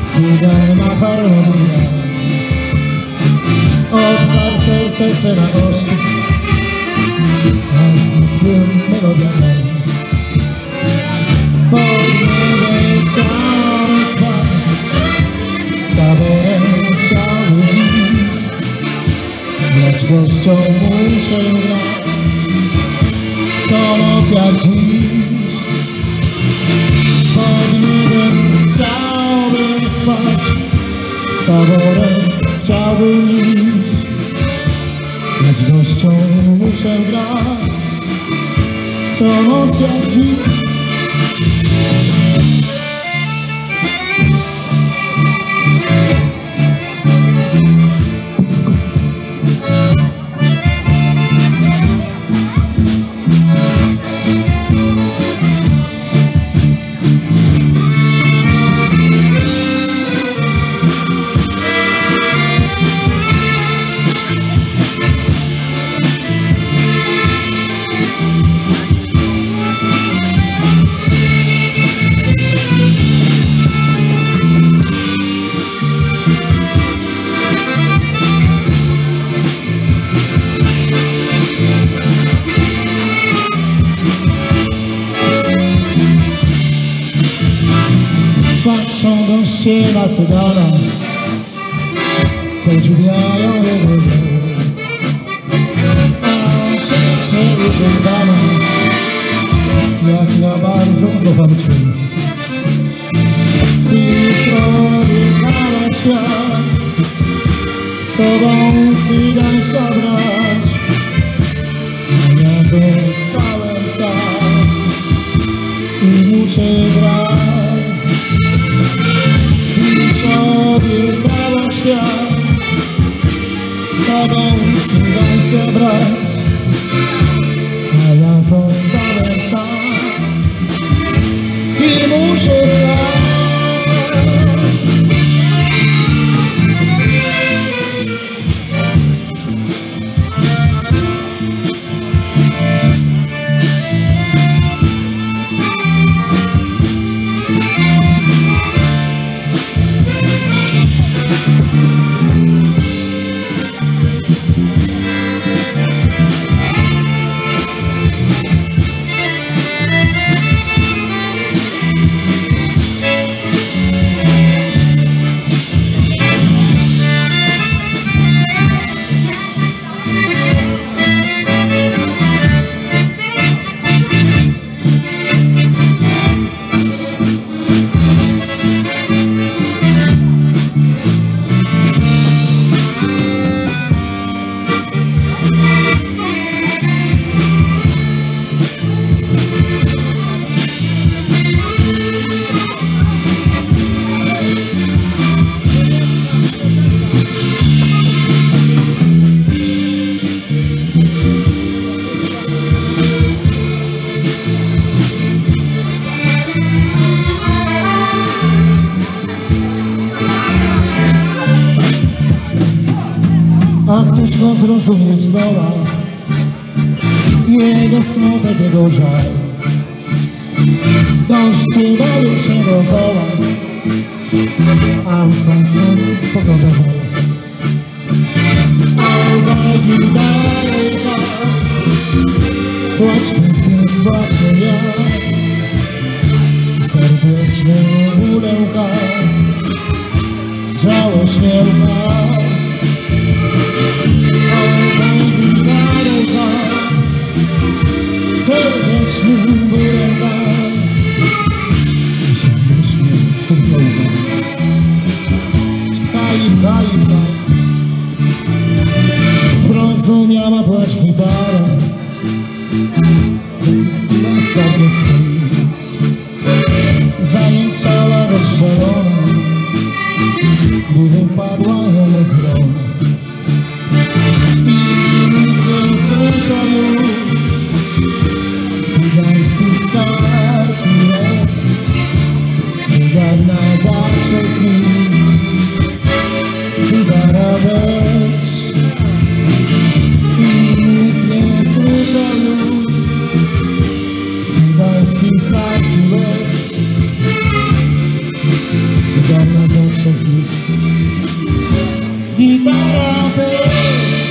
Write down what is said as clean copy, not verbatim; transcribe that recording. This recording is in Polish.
Cygan ma harmonia. Otwar serce swe na ości, a znów płyn melodia mej. Pod niebem chciałem spać, z taborem chciałem iść, lecz gościom muszę grać, co noc jak dziś. Pod niebem chciałbym spać, z taborem chciałbym iść, lecz gościom muszę grać, co noc jak dziś. Patrzą goście na cygana, podziwiają jego dzieło, a serce uglądane, jak ja bardzo kocham Cię. Już odjechała świat, z Tobą cygańska brać, a ja zostałem sam i muszę grać. Odjechała świat, z Tobą cygańska brać, a ja zostałem sam i muszę grać. A któż go zrozumieć zdoła, jego smutek, jego żal. Dość daje się dookoła, a uspędniąc pogodę woła. A uwagi daleka, płacz ten, płaczę ja, serdecznie bólę łka, żałośnie łka. Serdecznie bólem wam, serdecznie bólem wam. Zrozumiała płacz gitara, na skarbie swój zajęczała rozszalona, gdy wypadła ją z rąk. I nikt nie słyszał już cygańskich skarg i let, cygan na zawsze z nim wydara być. I nikt nie słyszał już cygańskich skarg i let, cygan na zawsze się z nich. Gitara, ty